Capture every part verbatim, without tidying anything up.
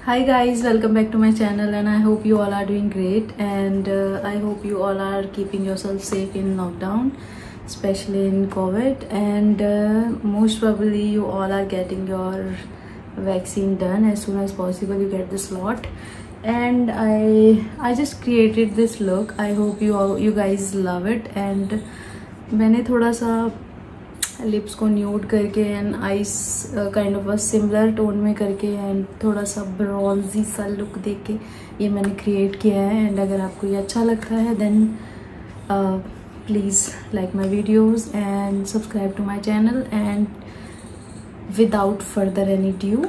Hi guys, welcome back to my channel and I hope you all are doing great and uh, I hope you all are keeping yourself safe in lockdown, especially in COVID, and uh, most probably you all are getting your vaccine done as soon as possible. You get the slot, and I I just created this look. I hope you all you guys love it. And मैंने थोड़ा सा lips को nude करके and eyes kind of a similar tone में करके and थोड़ा सा bronzy सा लुक देके के ये मैंने क्रिएट किया है. एंड अगर आपको ये अच्छा लगता है then please like my videos and subscribe to my channel. And without further any due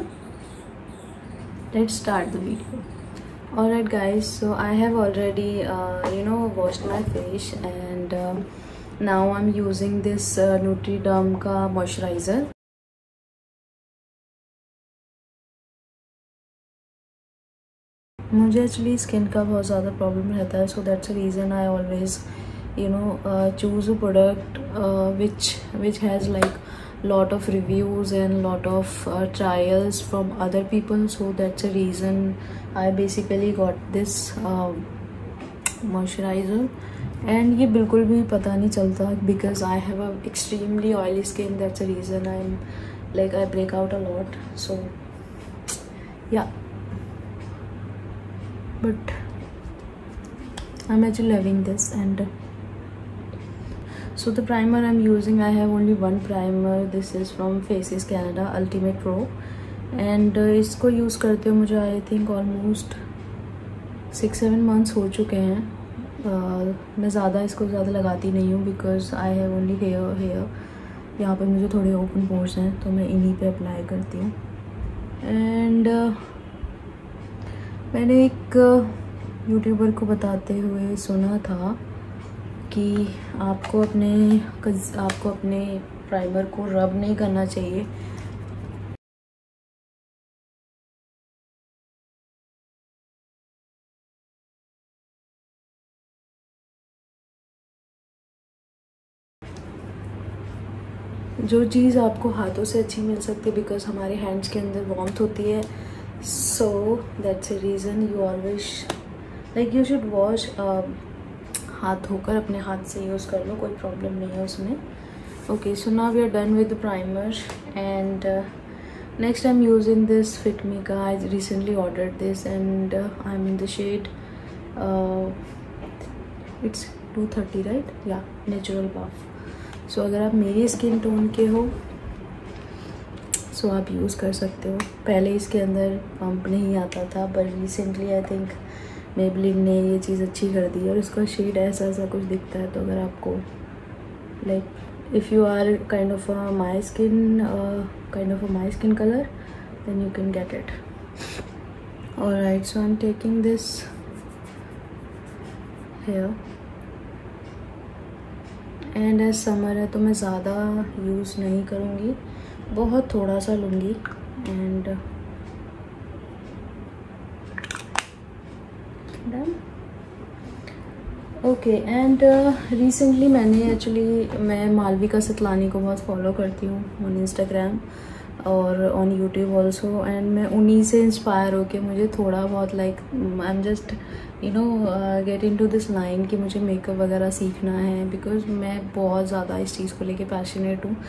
let's start the video. Alright guys, so I have already uh, you know washed my face and uh, now I'm using this uh, Nutriderm का moisturizer. मुझे actually skin का बहुत ज़्यादा problem रहता है, so that's a reason I always you know uh, choose a product uh, which which has like lot of reviews and lot of uh, trials from other people. So that's a reason I basically got this uh, moisturizer. And ये बिल्कुल भी पता नहीं चलता because I have a extremely oily skin. That's a reason I'm like I break out a lot. So yeah, but I'm actually loving this. And so the primer I'm using, I have only one primer. This is from Faces Canada Ultimate Pro, and uh, इसको use करते हुए मुझे I think almost six seven months हो चुके हैं. uh, मैं ज़्यादा इसको ज़्यादा लगाती नहीं हूँ because I have only hair hair यहाँ पर मुझे थोड़े ओपन पोर्स हैं तो मैं इन्हीं पे अप्लाई करती हूँ. एंड uh, मैंने एक यूट्यूबर को बताते हुए सुना था कि आपको अपने आपको अपने प्राइमर को रब नहीं करना चाहिए. जो चीज़ आपको हाथों से अच्छी मिल सकती है बिकॉज हमारे हैंड्स के अंदर वार्मथ होती है. So that's a reason you always like you should wash. हाथ धोकर अपने हाथ से यूज़ कर लो, कोई प्रॉब्लम नहीं है उसमें. Okay, so now we are done with the primer. And next I am using this fit me का. I recently ordered this and I am in the shade it's two thirty right या natural buff. So अगर आप मेरी skin tone के हो सो so आप use कर सकते हो. पहले इसके अंदर पंप नहीं आता था पर रिसेंटली आई थिंक मेबलिन ने ये चीज़ अच्छी कर दी और इसका शेड ऐसा ऐसा कुछ दिखता है. तो अगर आपको like if you are kind of a my skin kind of a my skin colour then you can get it. Alright, so I am taking this hair and as summer है तो मैं ज़्यादा यूज़ नहीं करूँगी, बहुत थोड़ा सा लूँगी. And done. Okay, and recently मैंने एक्चुअली मैं मालविका सतलानी को बहुत फॉलो करती हूँ ऑन इंस्टाग्राम और ऑन यूट्यूब ऑल्सो. एंड मैं उन्हीं से इंस्पायर होके मुझे थोड़ा बहुत like I am just you know get into this line कि मुझे मेकअप वगैरह सीखना है बिकॉज मैं बहुत ज़्यादा इस चीज़ को लेके पैशनेट हूँ.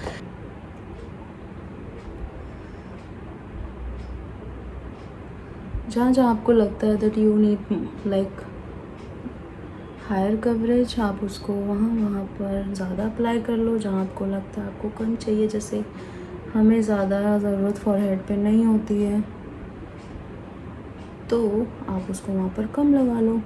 जहाँ जहाँ आपको लगता है that you need like higher coverage, आप उसको वहाँ वहाँ पर ज़्यादा अप्लाई कर लो. जहाँ आपको लगता है आपको कम चाहिए, जैसे हमें ज़्यादा ज़रूरत फॉरहेड पे नहीं होती है तो आप उसको वहाँ पर कम लगा लो.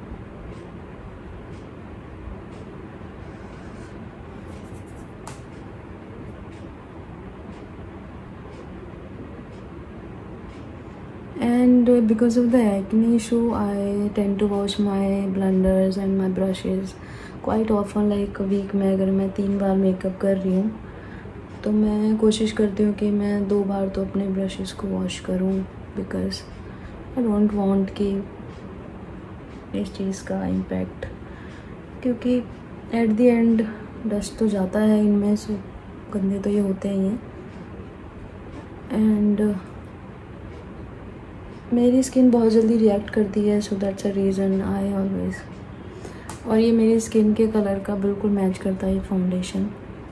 And uh, because of the acne issue, I tend to wash my blenders and my brushes quite often. Like a week में अगर मैं तीन बार मेकअप कर रही हूँ तो मैं कोशिश करती हूँ कि मैं दो बार तो अपने ब्रशेस को वॉश करूँ बिकॉज आई डोंट वांट कि इस चीज़ का इम्पैक्ट, क्योंकि एट द एंड डस्ट तो जाता है इनमें, सो गंदे तो ये होते ही हैं. एंड मेरी स्किन बहुत जल्दी रिएक्ट करती है, so that's a reason I always. और ये मेरी स्किन के कलर का बिल्कुल मैच करता है फाउंडेशन।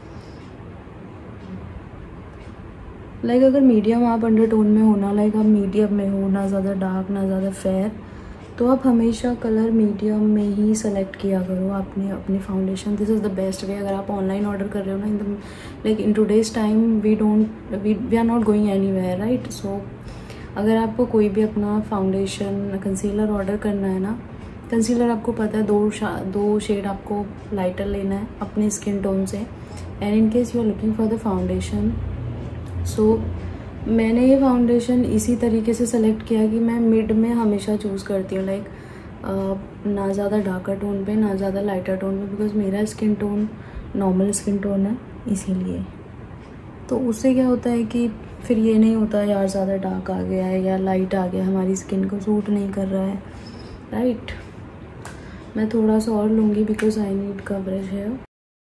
लाइक like, अगर मीडियम आप अंडरटोन में हो ना, लाइक like, आप मीडियम में हो, ना ज़्यादा डार्क ना ज़्यादा फेयर, तो आप हमेशा कलर मीडियम में ही सेलेक्ट किया करो आपने अपनी foundation. This is the best way. अगर आप ऑनलाइन ऑर्डर कर रहे हो ना, in the like in today's time we don't we we are not going anywhere, right. So अगर आपको कोई भी अपना फाउंडेशन कंसीलर ऑर्डर करना है ना, कंसीलर आपको पता है दो दो शेड आपको लाइटर लेना है अपनी स्किन टोन से। And in case you are looking for the foundation, so so, मैंने ये फाउंडेशन इसी तरीके से सेलेक्ट किया कि मैं मिड में हमेशा चूज़ करती हूँ, लाइक like, ना ज़्यादा डार्कर टोन पे ना ज़्यादा लाइटर टोन पे, बिकॉज मेरा skin tone normal skin tone है इसीलिए। तो उससे क्या होता है कि फिर ये नहीं होता यार ज़्यादा डार्क आ गया है या लाइट आ गया, हमारी स्किन को सूट नहीं कर रहा है, राइट। मैं थोड़ा सा और लूँगी बिकॉज आई नीड कवरेज है।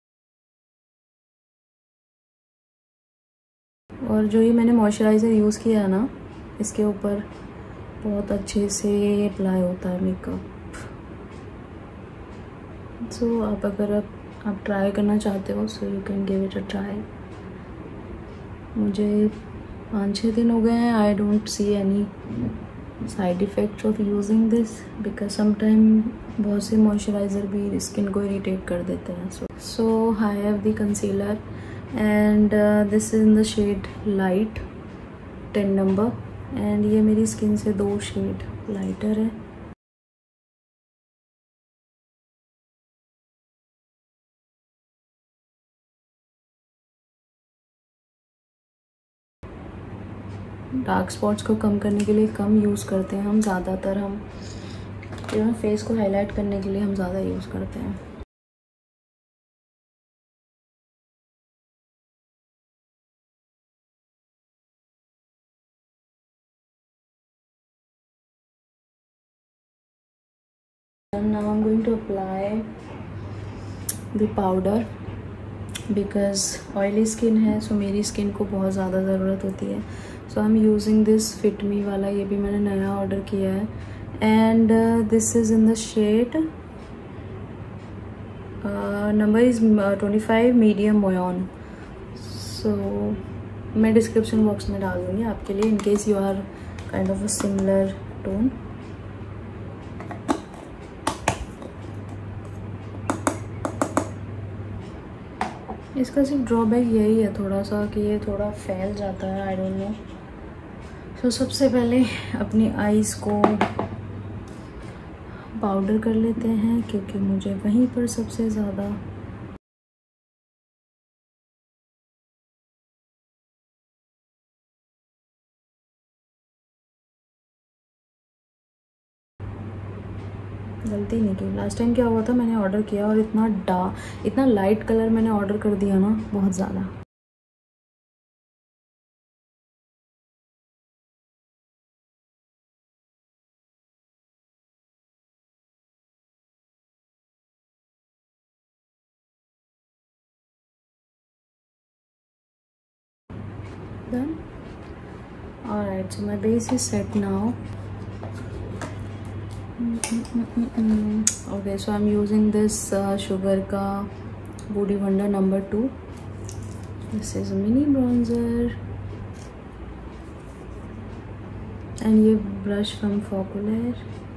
और जो ये मैंने मॉइस्चराइज़र यूज़ किया है ना, इसके ऊपर बहुत अच्छे से अप्लाई होता है मेकअप। सो so, आप अगर आप, आप ट्राई करना चाहते हो, so you can give it a try. मुझे पाँच छः दिन हो गए हैं, I don't see any side effects of using this, because sometime बहुत से मॉइस्चराइज़र भी स्किन को इरिटेट कर देते हैं। So so I have the concealer and this is in the shade light ten number, and ये मेरी स्किन से दो शेड लाइटर है। डार्क स्पॉट्स को कम करने के लिए कम यूज़ करते हैं हम, ज़्यादातर हम जो है फेस को हाईलाइट करने के लिए हम ज़्यादा यूज़ करते हैं। Now I'm going to apply the powder because oily skin है, सो मेरी स्किन को बहुत ज़्यादा ज़रूरत होती है। So I am using this fit me वाला, ये भी मैंने नया ऑर्डर किया है, and this is in the shade number is twenty five medium मोयन। सो मैं डिस्क्रिप्शन बॉक्स में डाल दूँगी आपके लिए, in case you are kind of a similar tone. इसका सिर्फ ड्रॉबैक यही है थोड़ा सा कि ये थोड़ा फैल जाता है, आई डोंट नो। सो सबसे पहले अपनी आईज़ को पाउडर कर लेते हैं, क्योंकि मुझे वहीं पर सबसे ज़्यादा गलती नहीं की। लास्ट टाइम क्या हुआ था, मैंने ऑर्डर किया और इतना डार्क इतना लाइट कलर मैंने ऑर्डर कर दिया ना, बहुत ज़्यादा। Done. Alright, so my base is set now. Okay, so I'm using this uh, Sugar ka Body Wonder number two. This is a mini bronzer, and ये brush from Foculair.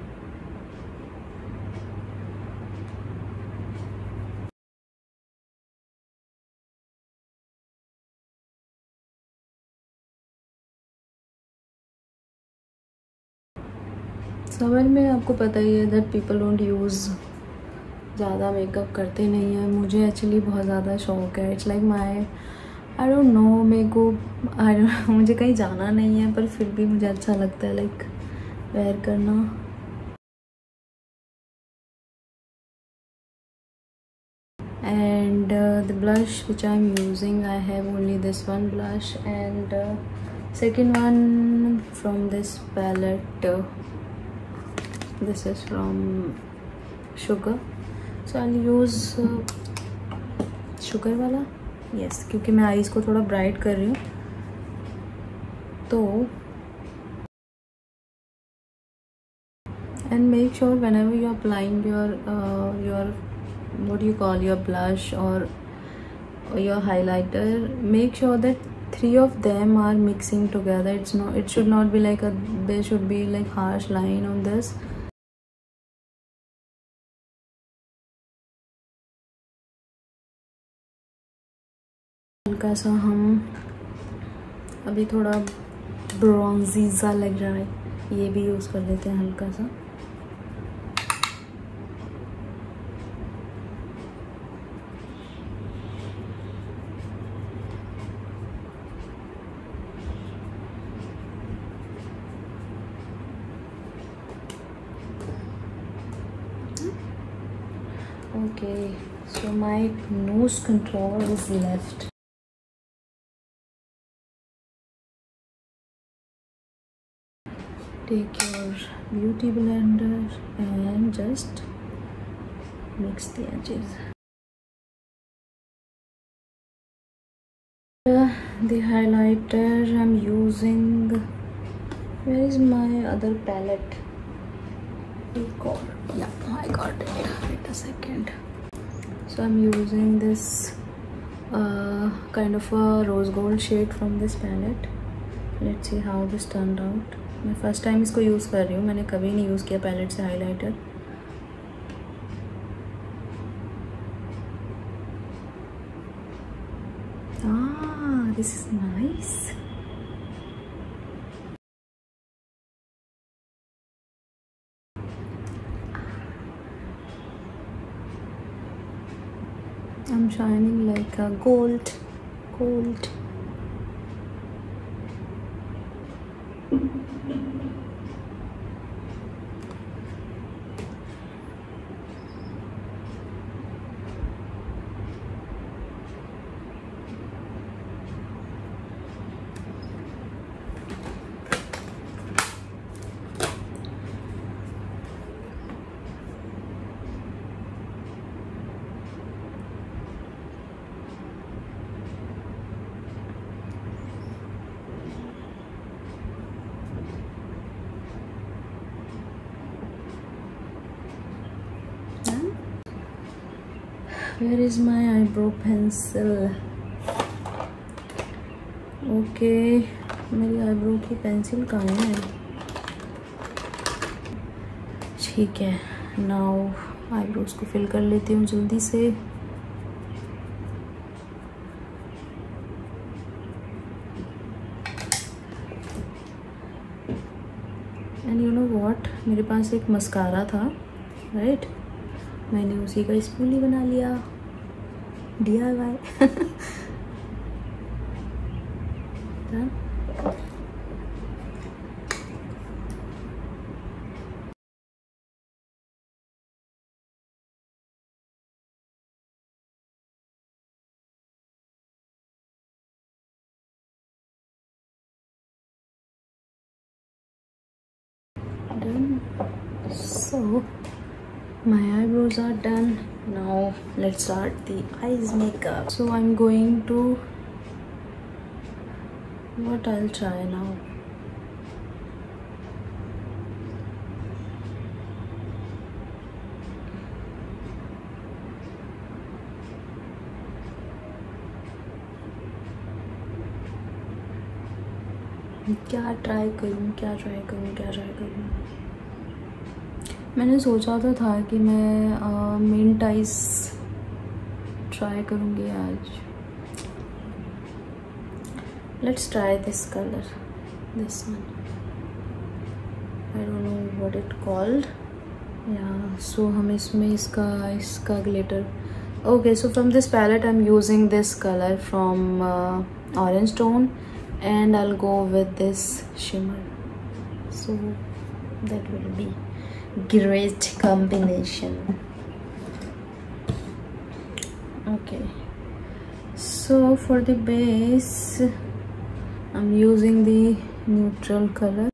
समर में आपको पता ही है दैट पीपल डोंट यूज़, ज़्यादा makeup करते नहीं हैं। मुझे एक्चुअली बहुत ज़्यादा शौक है, it's like my I don't know, मेरे को आई डोंट मुझे कहीं जाना नहीं है, पर फिर भी मुझे अच्छा लगता है लाइक वेयर करना। And uh, the blush which I'm using, I have only this one blush, and uh, second one from this palette, uh, this is from Sugar, so I'll use uh, Sugar वाला, yes, क्योंकि मैं eyes को थोड़ा bright कर रही हूँ। तो and make sure whenever you're applying your uh, your what do you call your blush or, or your highlighter, make sure that three of them are mixing together. It's not, it should not be like a, there should be like harsh line on this. हल्का सा हम अभी थोड़ा bronzy सा लग रहा है, ये भी यूज़ कर लेते हैं हल्का सा। Okay, so my nose contour is left. Take your beauty blender and just mix the edges. Uh, the highlighter I'm using, where is my other palette? Oh god, yeah, I got it. Wait a second. So I'm using this uh, kind of a rose gold shade from this palette. Let's see how this turned out. मैं first time इसको use कर रही हूँ, मैंने कभी नहीं use किया palette से highlighter. Ah, this is nice. I'm shining like a gold, gold. Where is my eyebrow pencil? Okay, मेरी आईब्रो की पेंसिल कहाँ है? ठीक है, नाउ आईब्रोज को फिल कर लेती हूँ जल्दी से। एंड यू नो व्हाट, मेरे पास एक मस्कारा था, राइट, मैंने उसी का स्पूली बना लिया, D I Y. Done. So my eyebrows are done. Now let's start the eyes makeup. So I'm going to, what I'll try now, क्या ट्राई करूँ क्या ट्राई करूँ क्या ट्राई करूँ मैंने सोचा तो था कि मैं मिंट आइस ट्राई करूँगी आज। Let's try this colour, this one, I don't know what it called. या सो हम इसमें इसका इसका glitter, okay, so from this palette I am using this colour from orange tone and I'll go with this shimmer, so that will be great combination. Okay, so for the base I'm using the neutral color.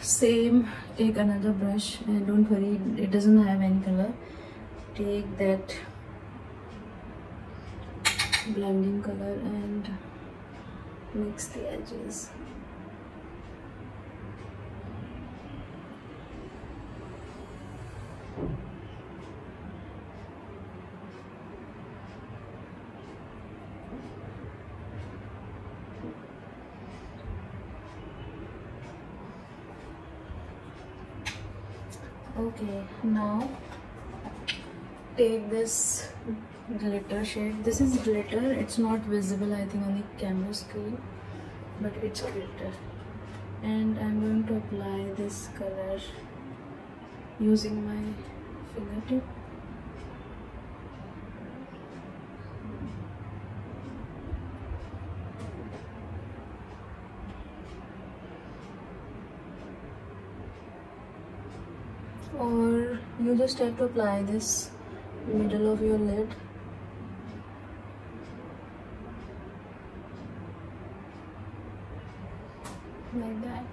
same, take another brush, and don't worry, it doesn't have any color. Take that blending color and mix the edges. Okay, now take this glitter shade. This is glitter, it's not visible I think on the camera screen, but it's glitter, and I'm going to apply this color using my fingertip. Or you just have to apply this middle of your lid. Like that.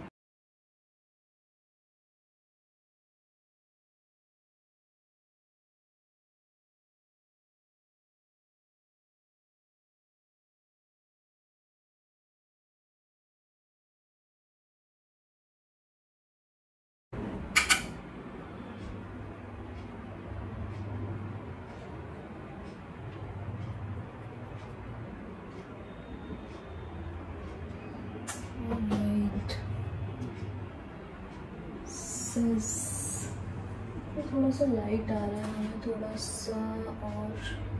थोड़ा सा light आ रहा है, हमें थोड़ा सा और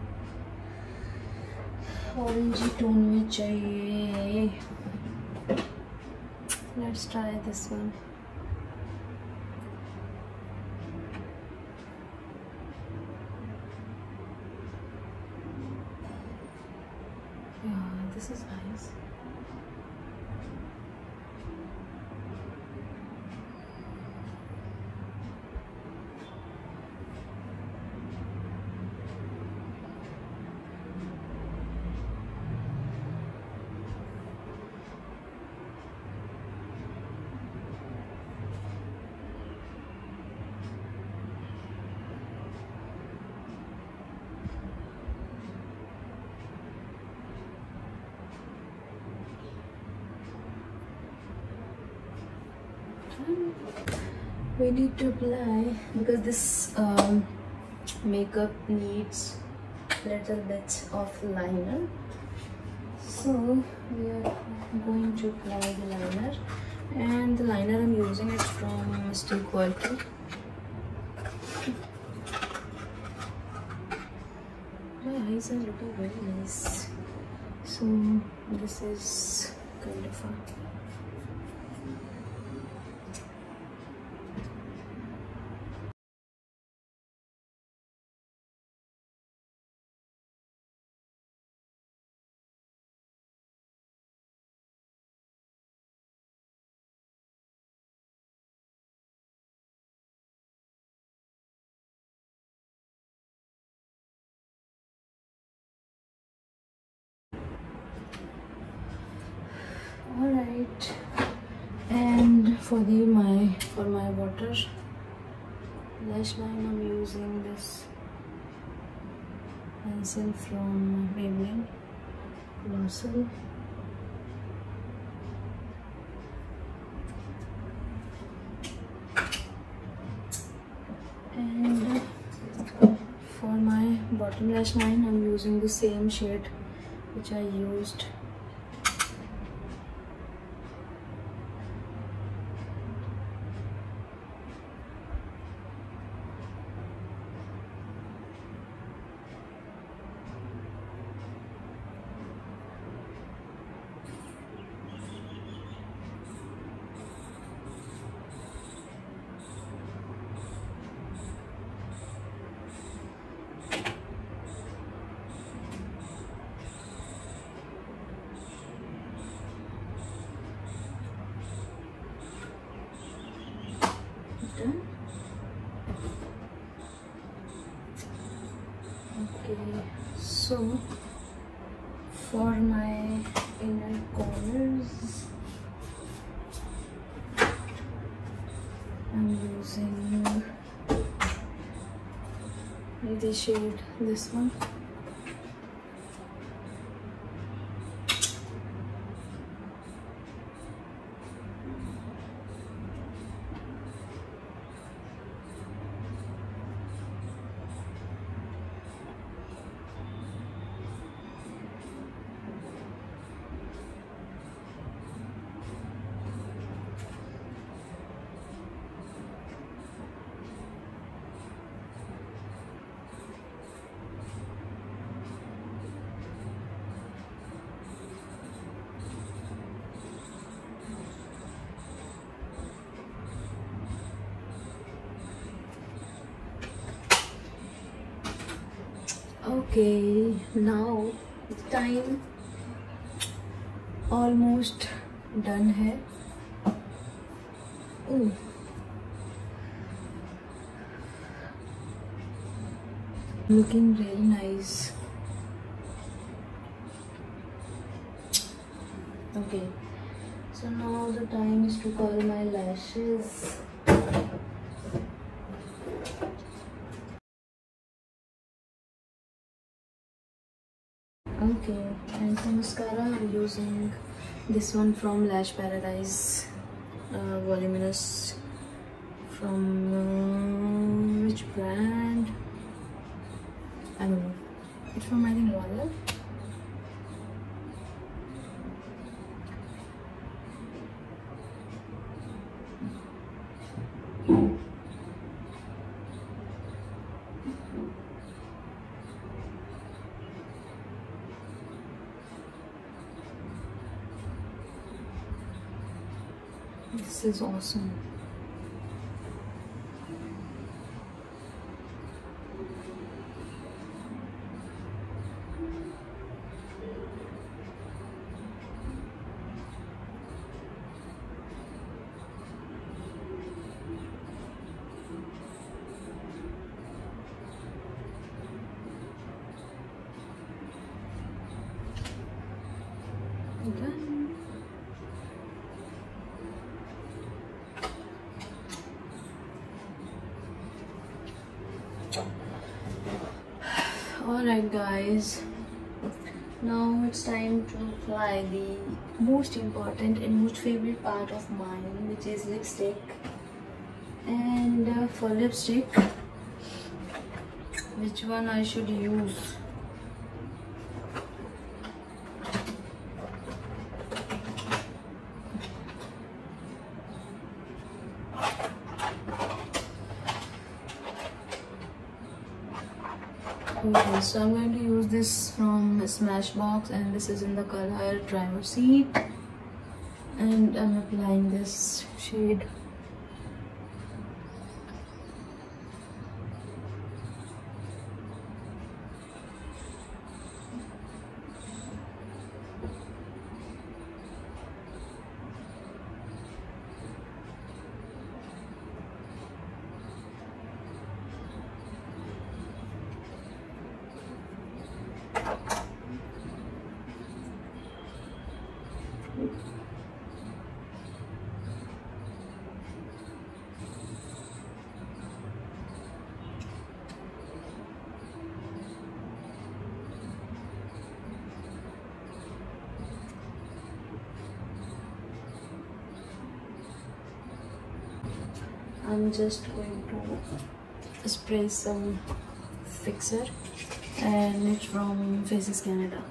orangey tone में चाहिए. Let's try this one. Yeah, this is nice. We need to apply because this um, makeup needs little bit of liner, so we are going to apply the liner, and the liner I'm using it from Mystic Quality. My eyes are looking very nice, so this is kind of a alright. And for the my for my water lash line, I'm using this pencil from Maybelline Blossom. And for my bottom lash line, I'm using the same shade which I used done. Okay, so for my inner corners, using the shade, this one. Okay, now the time almost done है. Ooh. Looking really nice. Okay, so now the time is to curl my lashes. Okay, and for mascara I'm using this one from Lash Paradise, uh, voluminous, from uh, which brand? I don't know. It's from, I think, Royal. This is awesome. Done. Alright guys, now it's time to apply the most important and most favorite part of mine, which is lipstick. And uh, for lipstick, which one I should use? Okay, so I'm going to use this from Smashbox, and this is in the color Driver Seat, and I'm applying this shade. I'm just going to spray some fixer, and it's from Faces Canada.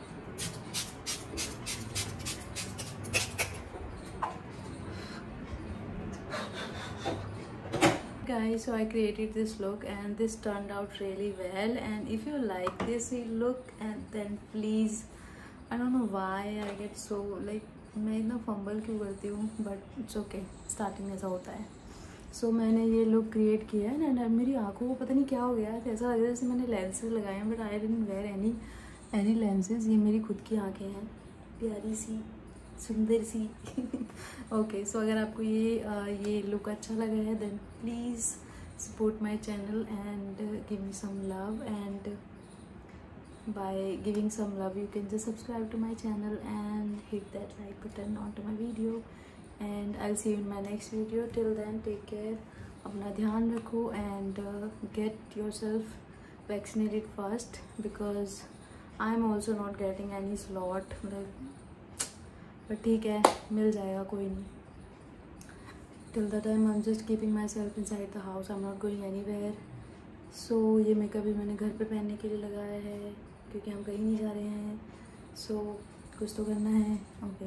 Guys, so I created this look and this turned out really well, and if you like this look, and then please, I don't know why I get so like मैं इतना fumble क्यों करती हूँ, but it's okay, starting में ऐसा होता है. सो so, मैंने ये लुक क्रिएट किया है, एंड मेरी आंखों को पता नहीं क्या हो गया है, ऐसा लग रहा है जैसे मैंने लेंसेज लगाए हैं, but I didn't wear any any lenses. ये मेरी खुद की आंखें हैं, प्यारी सी, सुंदर सी. ओके, सो अगर आपको ये uh, ये लुक अच्छा लगा है, then please support my channel and give me some love, and by giving some love you can just subscribe to my channel and hit that like button onto my video, and I'll see you in my next video. Till then, take care, अपना ध्यान रखो and get yourself vaccinated first because I am also not getting any slot, मतलब but ठीक है, मिल जाएगा, कोई नहीं. Till the time I am just keeping myself inside the house, I am not going anywhere. So ये makeup भी मैंने घर पे पहनने के लिए लगाया है क्योंकि हम कहीं नहीं जा रहे हैं. सो so, कुछ तो करना है. Okay,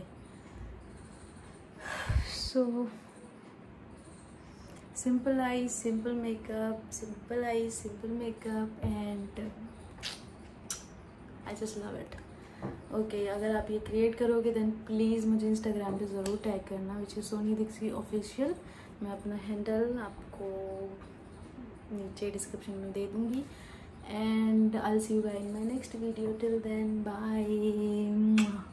so simple eyes, simple makeup, simple eyes, simple makeup and I just love it. Okay, अगर आप ये क्रिएट करोगे देन प्लीज़ मुझे इंस्टाग्राम पे ज़रूर टैग करना, which is Soni Dikshit official. मैं अपना हैंडल आपको नीचे डिस्क्रिप्शन में दे दूँगी. And I will see you guys in my next video. Till then bye.